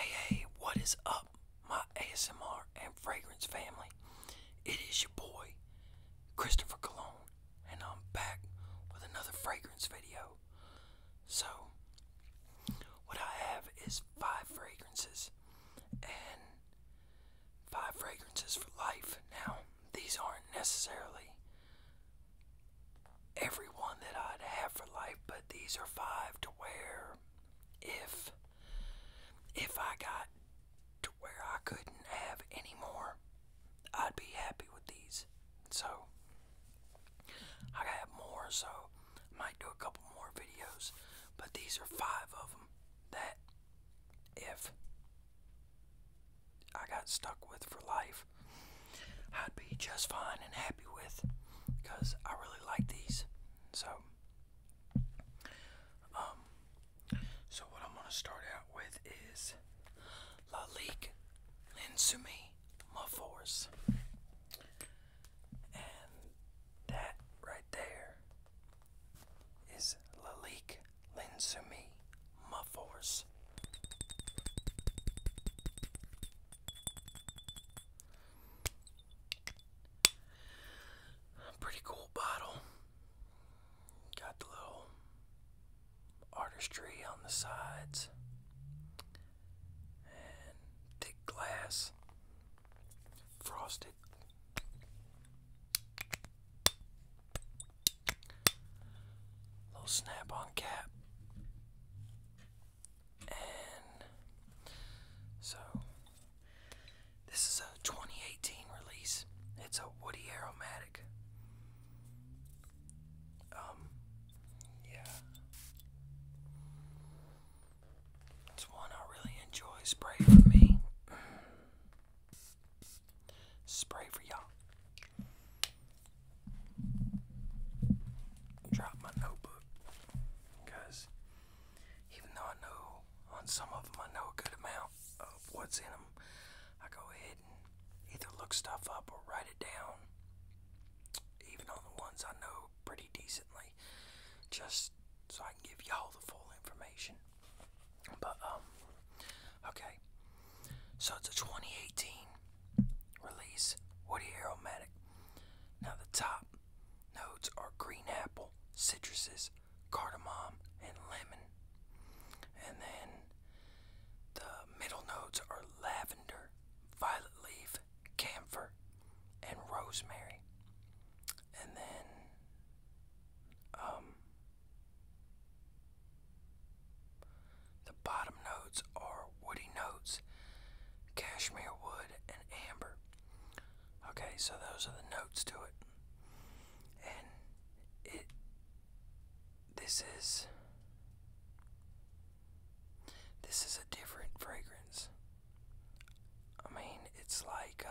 Hey, what is up, my ASMR and fragrance family? It is your boy, Christopher Cologne, and I'm back with another fragrance video. So, what I have is 5 fragrances, and 5 fragrances for life. Now, these aren't necessarily every one that I'd have for life, but these are 5 to where if I got to where I couldn't have any more, I'd be happy with these. So, I have more, so I might do a couple more videos, but these are 5 of them that if I got stuck with for life, I'd be just fine and happy with, because I really like these. So what I'm going to start out with is Lalique Linsumi Force. And that right there is Lalique Linsumi Force. Pretty cool bottle. Got the little artistry on the sides and thick glass, frosted. Little snap-on cap. And so this is a 2018 release. It's a woody aromatic. Yeah. It's one I really enjoy. Spray for me. Spray for y'all. Drop my notebook, because even though I know on some of them I know a good amount of what's in them, I go ahead and either look stuff up or write it down, even on the ones I know pretty decently, just so I can give y'all the full information. But okay, so it's a 2018 release, woody aromatic. Now the top notes are green apple, citruses, cardamom, and lemon. And then the middle notes are lavender, violet leaf, camphor, and rosemary. And then the bottom notes are woody notes, cashmere wood, and amber. Okay, so those are the notes to it. And this is a different fragrance. I mean, it's like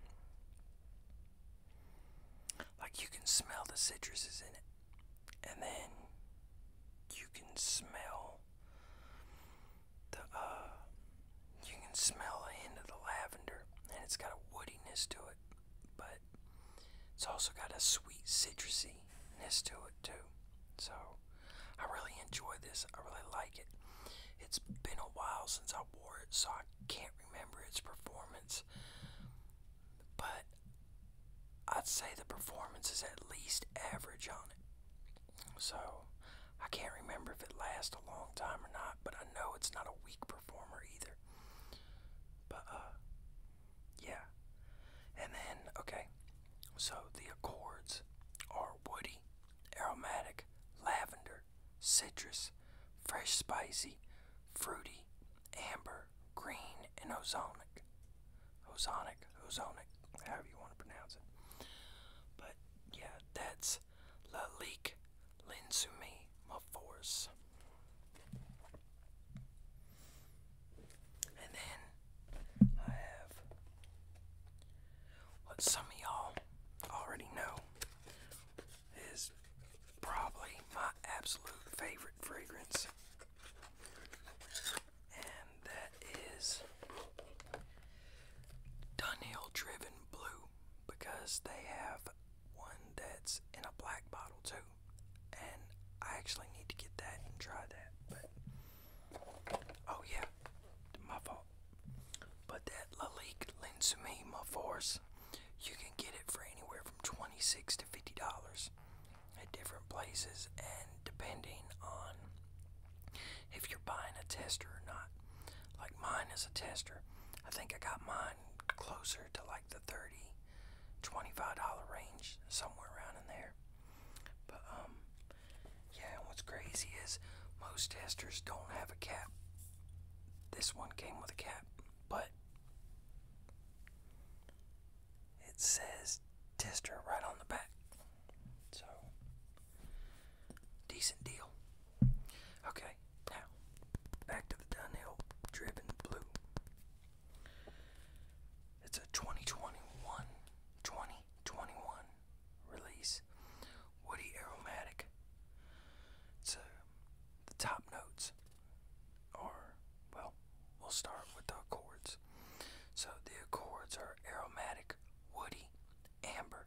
you can smell the citruses in it, and then you can smell a hint of the lavender, and it's got a woodiness to it, but it's also got a sweet citrusiness to it too. So I really enjoy this. I really like it. It's been a while since I wore it, so I can't remember its performance, but I'd say the performance is at least average on it. So I can't remember if it lasts a long time or not, but I know it's not a weak performer either. But yeah. And then okay, so the accords are woody, aromatic, lavender, citrus, fresh spicy, fruity, amber, green, and ozonic, however you want to pronounce it. But yeah, that's Lalique Linsumi Force. And then I have what some of y'all already know is probably my absolute favorite fragrance, and that is Dunhill Driven Blue, because they have one that's in a black bottle too, and I actually need to get that and as a tester. I think I got mine closer to like the $30, $25 range, somewhere around in there. But yeah, and what's crazy is most testers don't have a cap. This one came with a cap, but it says tester right on the back. So, decent deal. Okay, now back to the Dunhill Driven Blue. It's a 2021 release. Woody aromatic. The top notes are, well, we'll start with the accords. So the accords are aromatic, woody, amber,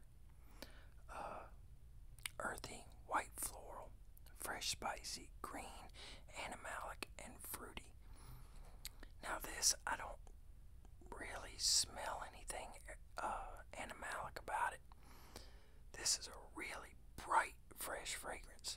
earthy, white floral, fresh spicy, green, animalic, and fruity. Now this, I don't really smell anything animalic about it. This is a really bright, fresh fragrance.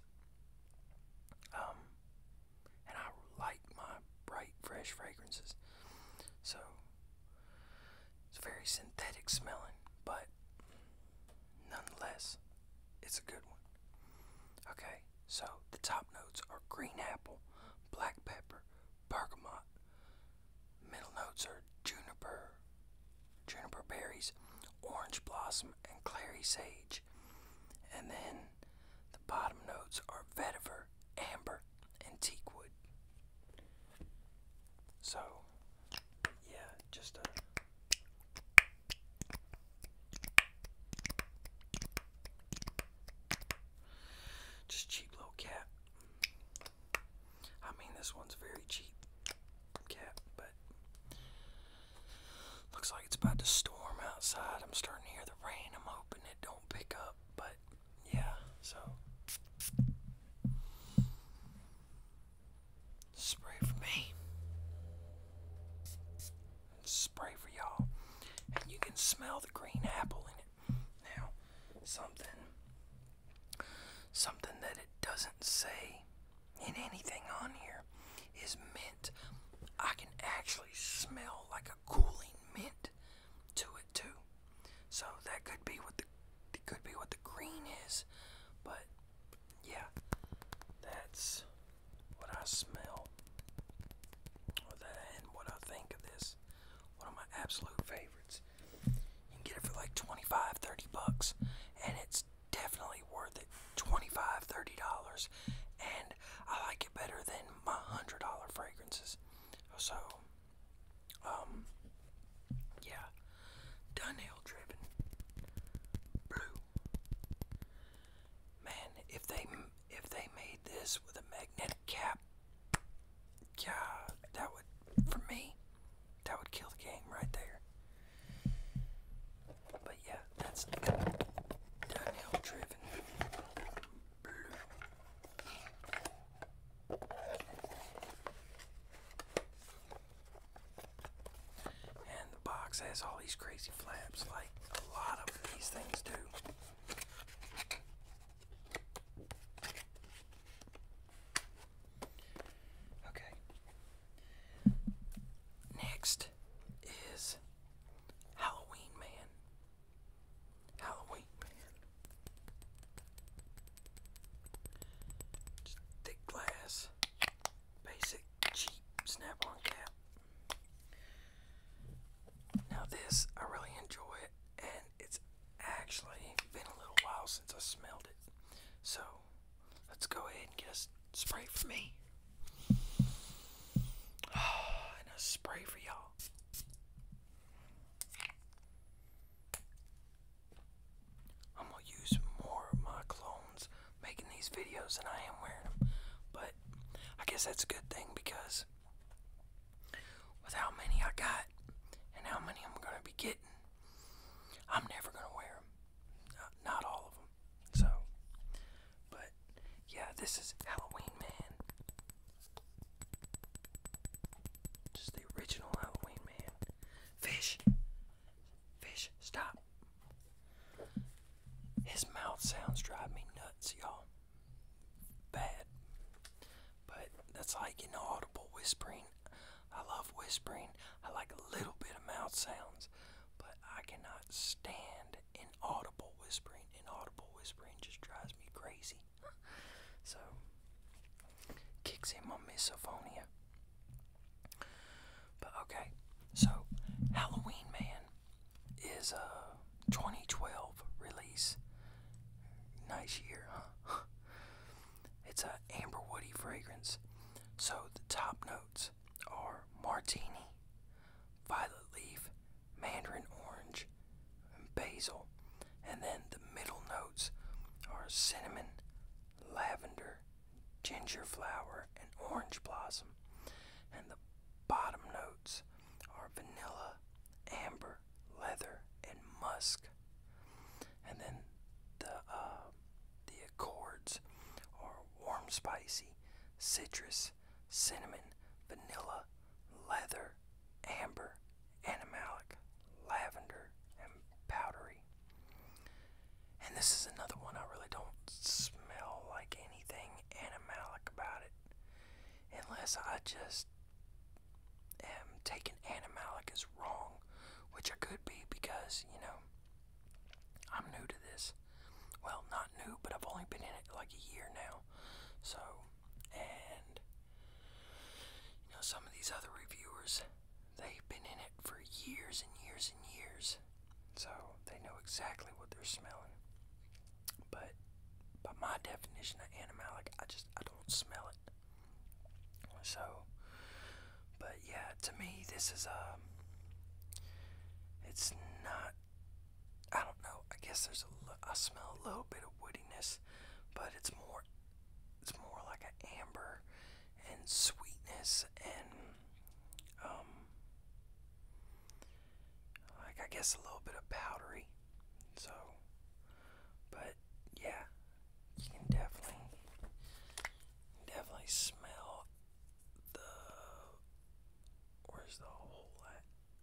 And I like my bright, fresh fragrances. So, it's very synthetic smelling, but nonetheless, it's a good one. Okay, so the top notes are green apple, black pepper, bergamot. Middle notes are juniper berries, orange blossom, and clary sage. And then the bottom notes are vetiver, amber, and teakwood. So, yeah, just cheap little cap. I mean, this one's very cheap cap, but looks like it's about to storm outside. I'm starting to hear the rain. I'm hoping it don't pick up, but yeah, so spray for me, spray for y'all, and you can smell the green apple in it. Now, something that it doesn't say in anything on here is mint. I can actually smell like a cooling mint to it too. So that could be what the green is. But yeah, that's what I smell. And what I think of this. One of my absolute favorites. You can get it for like $25-$30, and it's definitely worth it. $25-$30, and I like it better than my $100 fragrances. So, yeah, Dunhill Driven Blue. Man, if they made this with a magnetic cap, yeah, that would, for me, that would kill the game right there. But yeah, that's Dunhill Driven Blue. And the box has all these crazy flaps, like a lot of these things do. Okay. Next is Halloween Man. Halloween Man. Just thick glass, basic, cheap, snap-on cap. Now this, I really enjoy it, and it's actually been a little while since I smelled it. So, let's go ahead and get a spray for me. And a spray for y'all. I'm gonna use more of my clones making these videos than I am wearing them. But I guess that's a good thing, because with how many I got and how many I'm gonna be getting, I'm never gonna wear them. Not all of them. So, but yeah, this is Halloween Man. Just the original Halloween Man. Fish, stop. His mouth sounds drive me nuts, y'all. Bad. But that's like inaudible whispering. I love whispering. whispering. I like a little bit of mouth sounds, but I cannot stand inaudible whispering. Inaudible whispering just drives me crazy. So, kicks in my misophonia. But okay, so Halloween Man is a 2012 release. Nice year, huh? It's a amber woody fragrance. So the top notes are martini, violet leaf, mandarin orange, and basil. And then the middle notes are cinnamon, lavender, ginger flower, and orange blossom. And the bottom notes are vanilla, amber, leather, and musk. And then the accords are warm, spicy, citrus, cinnamon, vanilla, leather, amber, animalic, lavender, and powdery. And this is another one I really don't smell like anything animalic about it, unless I just am taking animalic as wrong, which I could be because, I'm new to this. Well, not new, but I've only been in it like a year now. So, and, some of these other reviewers, they've been in it for years and years and years. So, they know exactly what they're smelling. But, by my definition of animalic, I don't smell it. So, but yeah, to me, this is it's not, I don't know, I guess I smell a little bit of woodiness, but it's more like an amber and sweetness and, like I guess a little bit of powdery. So, but yeah, you can definitely smell where's the hole at?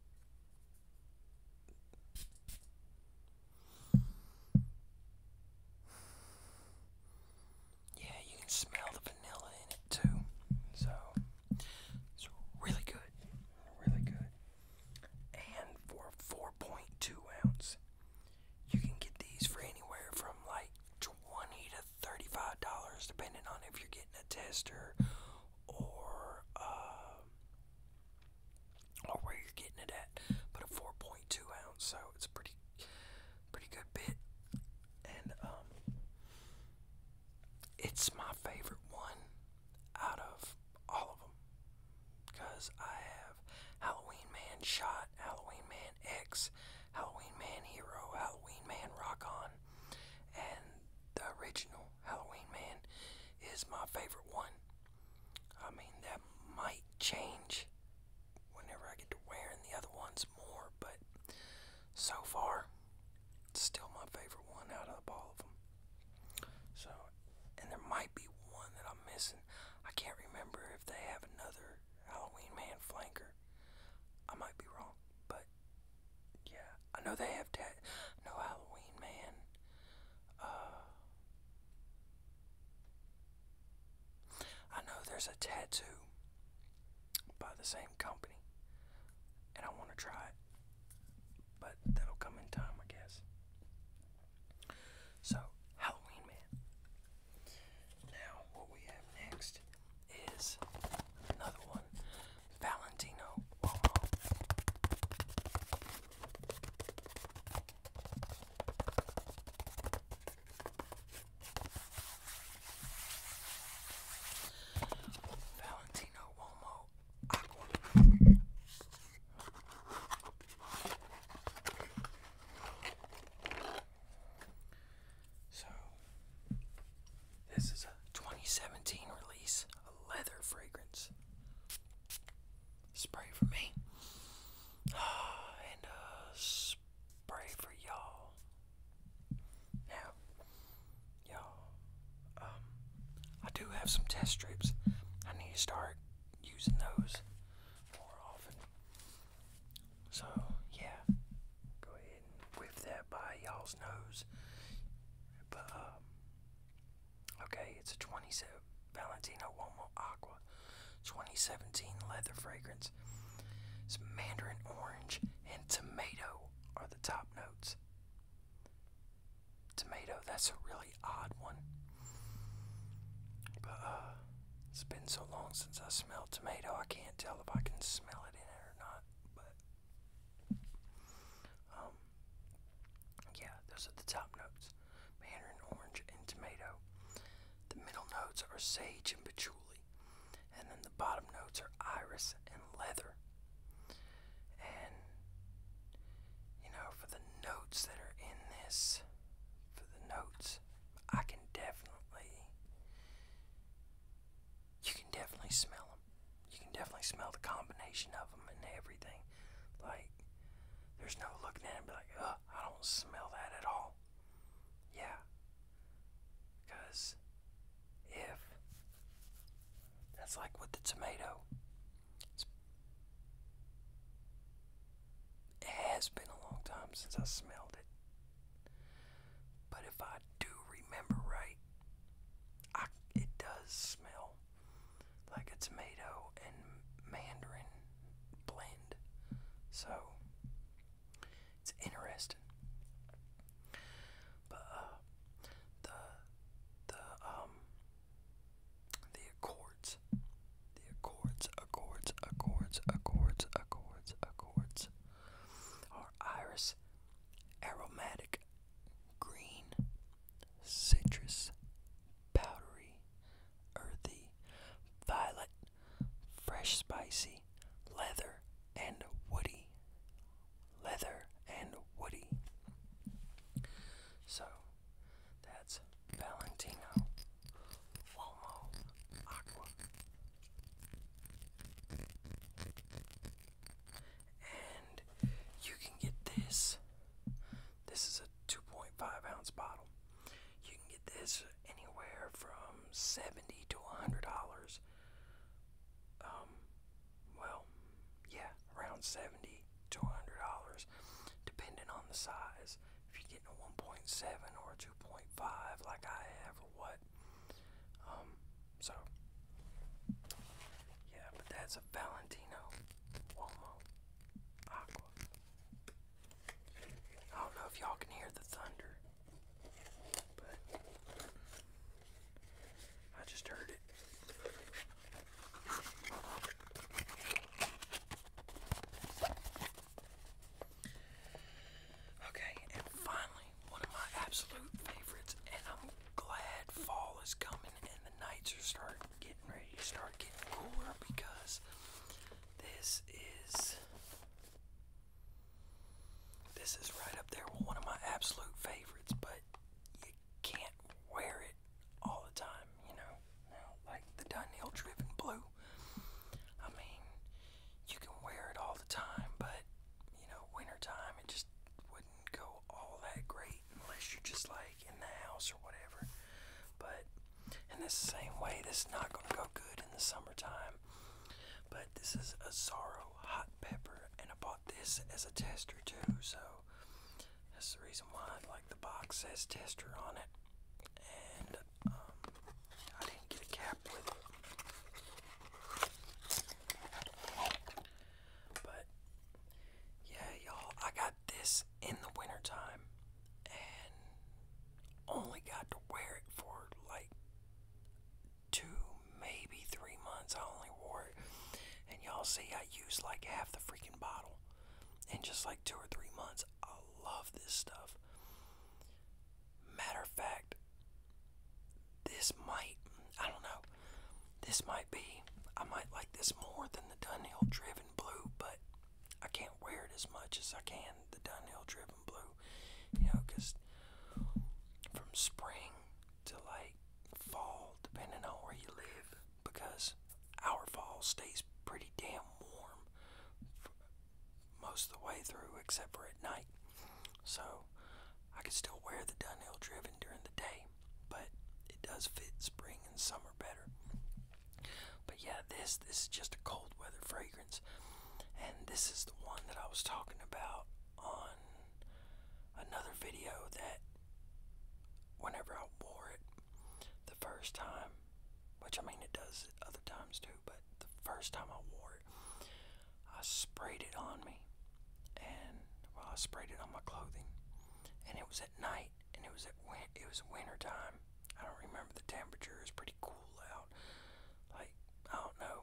Yeah, you can smell the vanilla in it too. So, it's really good. Really good. And for 4.2 ounce, you can get these for anywhere from like $20 to $35, depending on if you're getting a tester or where you're getting it at. But a 4.2 ounce, so it's a pretty good bit. And it's my favorite one out of all of them, because I have Halloween Man Shot, Halloween Man X, Halloween Man Hero, Halloween Man Rock On, and the original Halloween Man is my favorite one. I mean, that might change whenever I get to wearing the other ones more, but so far, it's still my favorite one out of all of them. So, and there might be one that I'm missing. I can't remember if they have another Halloween Man flanker. I might be wrong, but yeah, I know they have no Halloween Man. I know there's a tattoo by the same company, and I want to try it, but that'll come in time, I guess. So, Halloween Man. Now, what we have next is another one, Valentino Uomo. Valentino Uomo Aqua. So, this is a 2017 release, a leather fragrance. Spray for me. And spray for y'all. Now, y'all, I do have some test strips. I need to start using those more often. So, yeah, go ahead and whip that by y'all's nose. But, okay, it's a 27 Valentino Uomo Aqua 2017 leather fragrance. since I smell tomato. I can't tell if I can smell it in it or not, but yeah, those are the top notes: mandarin, orange, and tomato. The middle notes are sage and patchouli, and then the bottom notes are iris and leather. And for the notes that are in this, for the notes, you can definitely smell them. You can definitely smell the combination of them and everything. Like, there's no looking at it and be like, oh, I don't smell that at all. Yeah. Because if that's like with the tomato, it has been a long time since I smelled it. But if I do remember right, it does smell like a tomato and mandarin blend. So it's interesting. But the accords are iris, aromatic, green, citrus, powdery, earthy, violet, fresh, spicy, leather, and woody. So that's Valentino Uomo Aqua. And you can get this. This is a 2.5 ounce bottle. You can get this anywhere from $70 to $100. Well, yeah, around $70 to $100, depending on the size. If you're getting a 1.7 or a 2.5, like I have, or what. So, yeah, but that's a Valentino Uomo Aqua. I don't know if y'all can hear the thunder, but I just heard it. Okay, and finally, one of my absolute favorites, and I'm glad fall is coming and the nights are getting ready to start getting cooler, because this is right up there with one of my absolute favorites, but you can't wear it all the time, Now, like the Dunhill Driven Blue. I mean, you can wear it all the time, but, wintertime, it just wouldn't go all that great unless you're just like in the house or whatever. But in the same way, this is not going to go good in the summertime. But this is a Zorro hot pepper, and I bought this as a tester too, so that's the reason why the box says tester on it. And I didn't get a cap with it. But yeah, y'all, I got this in the wintertime and only got to wear it for like 2, maybe 3 months. I only wore it, and y'all see I used like half the freaking bottle in just like 2 or 3 months. I love this stuff. Matter of fact, I might like this more than the Dunhill Driven Blue, but I can't wear it as much as I can the Dunhill Driven Blue, because from spring to like fall, depending on where you live, because our fall stays pretty damn warm most of the way through, except for at night. So I can still wear the Dunhill Driven during the day, but it does fit spring and summer better. But yeah, this is just a cold weather fragrance, and this is the one that I was talking about on another video, that whenever I wore it the first time, which I mean it does other times too, but the first time I wore it, I sprayed it on me, and I sprayed it on my clothing, and it was at night, and it was winter time. I don't remember the temperature. It was pretty cool out. Like, I don't know,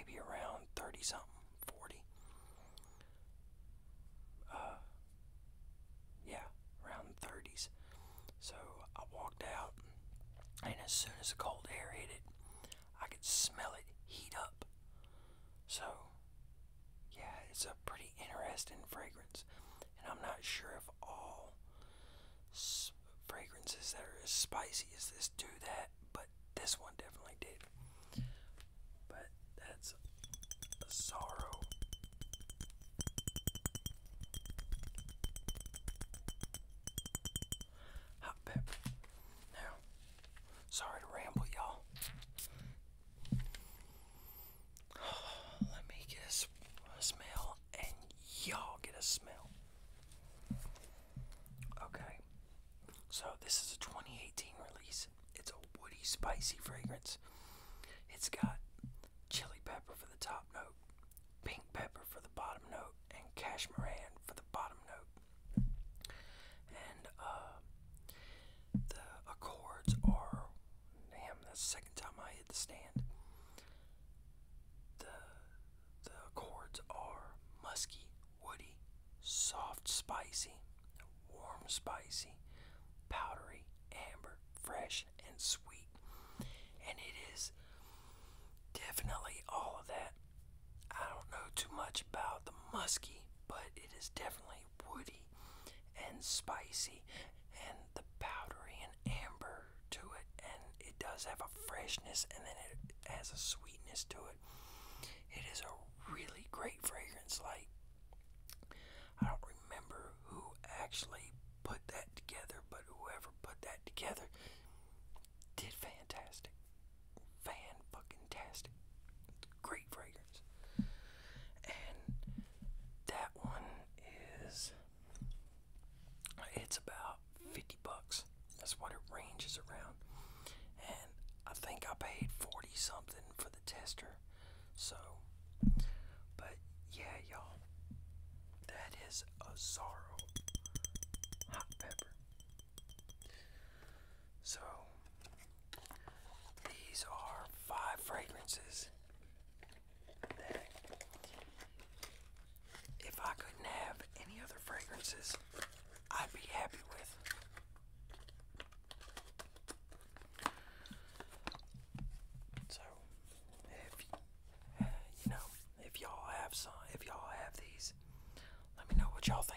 maybe around 30 something, 40. Yeah, around the 30s. So I walked out, and as soon as the cold air hit it, I could smell it heat up. So, yeah, it's a pretty interesting fragrance, and I'm not sure if all fragrances that are as spicy as this do that, but this one definitely did. But that's a sorrow. Hot pepper. Now, sorry to ramble, y'all. Let me get a smell, and y'all get a smell. Okay, so this is a 2018 release. It's a woody, spicy fragrance. It's got chili pepper for the top note, pink pepper for the bottom note, and cashmeran for the bottom note. And the accords are, damn, that's the second time I hit the stand. The accords are musky, woody, soft, spicy, warm, spicy, powdery, amber, fresh, and sweet. And it is definitely all of that. I don't know too much about the musky, but it is definitely woody and spicy, and the powdery and amber to it, and it does have a freshness, and then it has a sweetness to it. It is a really great fragrance. Like, I don't remember who actually put that together, but whoever put that together did fantastic. Fan-fucking-tastic. Great fragrance. And that one is, it's about 50 bucks. That's what it ranges around. And I think I paid 40 something for the tester. So, but yeah, y'all, that is a Zorro hot pepper. So, these are 5 fragrances that, if I couldn't have any other fragrances, I'd be happy with. So, if if y'all have these, let me know what y'all think.